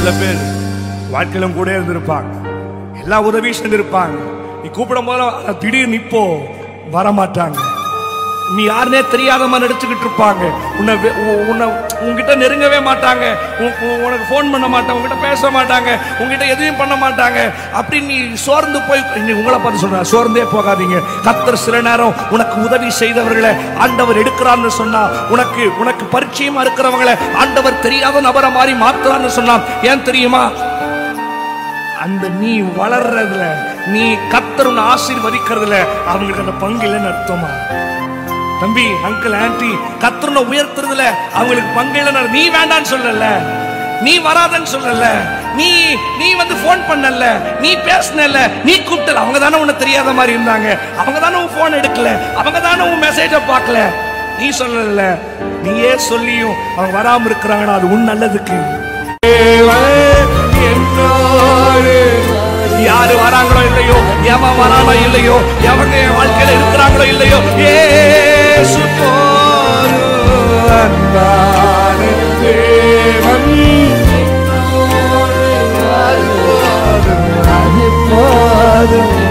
சில பேர் வாழ்க்கையிலும் கூட இருந்திருப்பாங்க, எல்லா உதவி செஞ்சிருப்பாங்க. நீ கூப்பிடும் போது திடீர்னு இப்போ வரமாட்டாங்க. நீ யாருனே தெரியாத மாதிரி நடிச்சுக்கிட்டு இருப்பாங்க. உன்கிட்ட நெருங்கவே மாட்டாங்க, உனக்கு போன் பண்ண மாட்டாங்க, உங்ககிட்ட பேச மாட்டாங்க, உங்ககிட்ட எதுவும் பண்ண மாட்டாங்க. அப்படி நீ சோர்ந்து போய் உங்களை பார்த்து சொல்ற, சோர்ந்தே போகாதீங்க. கர்த்தர் சில நேரம் உனக்கு உதவி செய்தவர்களை ஆண்டவர் எடுக்கிறான்னு சொன்னா, உனக்கு பரிச்சயமா இருக்கிறவங்களை ஆண்டவர் தெரியாத நபரை மாதிரி மாத்துறான்னு சொன்னா, ஏன் தெரியுமா? அந்த நீ வளர்றதுல, நீ கர்த்தர் உன்னை ஆசீர்வதிக்கிறதுல அவங்களுக்கு அந்த பங்கு இல்லைன்னு அர்த்தமா? தம்பி, அங்கிள், ஆன்டி, கர்த்தரை உயர்த்துறதுல அவங்களுக்கு பங்கு இல்லைன்னு. நீ வேண்டான்னு சொல்லல, நீ வராதன்னு சொல்லல, நீ வந்து போன் பண்ணல, நீ பேசனல, நீ கூப்பிட்டல. அவங்க தானே உன்னை தெரியாத மாதிரி இருந்தாங்க, அவங்க தானே உன் போன் எடுக்கல, அவங்க தானே உன் மெசேஜ பார்க்கல. நீ சொல்லல, நீயே சொல்லியும் அவங்க வராம இருக்கிறாங்கன்னா அது உன் நல்லதுக்கு. யாரு வராங்களோ இல்லையோ, எவன் வரானோ இல்லையோ, எவங்க என் வாழ்க்கையில இருக்கிறாங்களோ இல்லையோ, இயேசு அன்பான தேவன்